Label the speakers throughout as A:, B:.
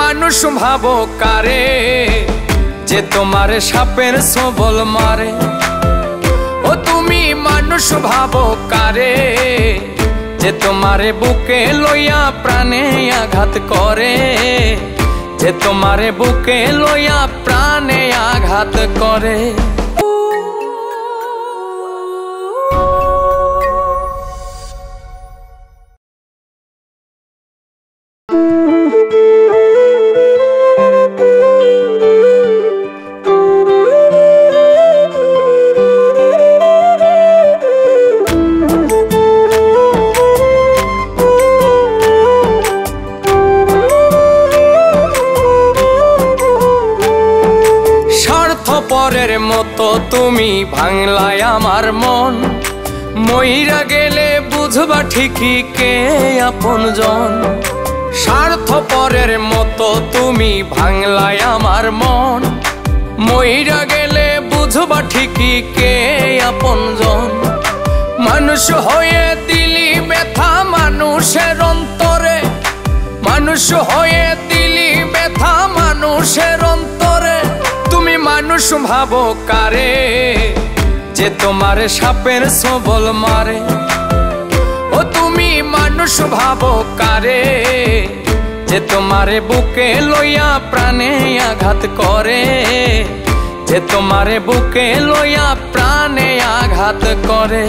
A: মানুষ ভাবো কারে যে তোমারে সাপের সবল মারে। ও তুমি মানুষ ভাবো কারে যে তোমারে বুকে লইয়া প্রাণে আঘাত করে, যে তোমারে বুকে লইয়া প্রাণে আঘাত করে। পরের মতো তুমি ভাঙলাই আমার মন, মইরা গেলে বুঝবা ঠিকই কে আপনজন। স্বার্থপরের মতো তুমি ভাঙলাই আমার মন, মইরা গেলে বুঝবা ঠিকই কে আপনজন। মানুষ হয়ে দিলি ব্যথা মানুষের অন্তরে, মানুষ হয়ে দিলি ব্যথা মানুষের অন্তরে। তুমি মানুষ ভাবো কারে যে তোমারে সাপের সবল মারে। ও তুমি মানুষ ভাবো কারে যে তোমারে বুকে লইয়া প্রাণে আঘাত করে, যে তোমারে বুকে লইয়া প্রাণে আঘাত করে।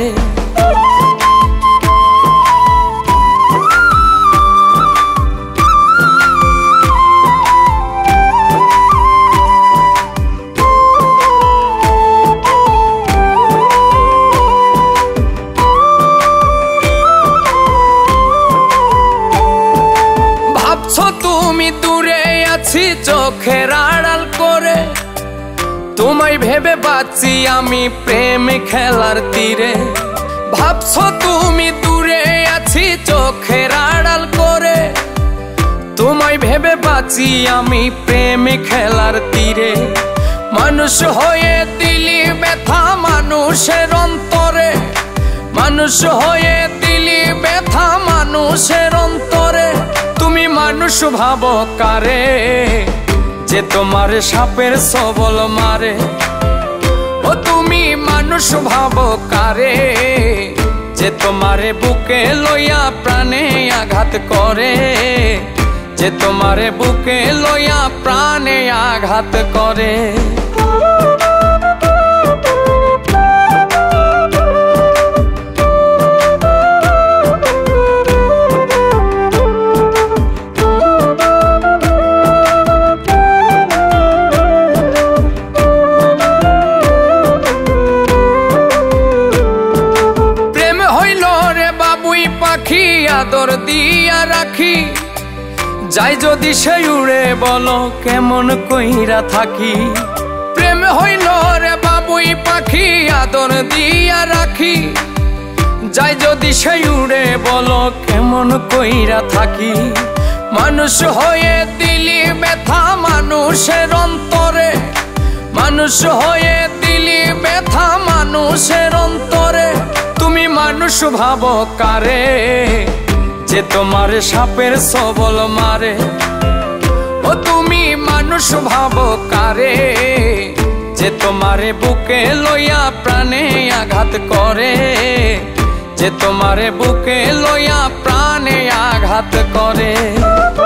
A: তুমি দূরে আছি চোখের আড়াল করে, তোমায় ভেবে বাঁচি আমি প্রেম খেলার তীরে। ভাবছো তুমি দূরে আছি চোখের আড়াল করে, তোমায় ভেবে বাঁচি আমি প্রেম খেলার তীরে। মানুষ হয়ে দিলি ব্যথা মানুষের অন্তরে, মানুষ হয়ে দিলি ব্যথা মানুষের অন্তরে। তুমি মানুষ ভাবো কারে যে তোমারে সাপের সবল মারে। ও তুমি মানুষ ভাবো কারে যে তোমারে বুকে লইয়া প্রাণে আঘাত করে, যে তোমারে বুকে লইয়া প্রাণে আঘাত করে। আদর দিয়া রাখি যাই যদি সে উড়ে বলো কেমন কইরা থাকি। প্রেম হইল রে বাবুই পাখি আদর দিয়া রাখি যাই যদি সে উড়ে বলো কেমন কইরা থাকি। মানুষ হয়ে দিলি ব্যথা মানুষের অন্তরে, মানুষ হয়ে দিলি ব্যথা মানুষের অন্তরে। তুমি মানুষ ভাবো কারে যে তোমারে সাপের সবল মারে। ও তুমি মানুষ ভাবো কারে যে তোমারে বুকে লইয়া প্রাণে আঘাত করে, যে তোমারে বুকে লইয়া প্রাণে আঘাত করে।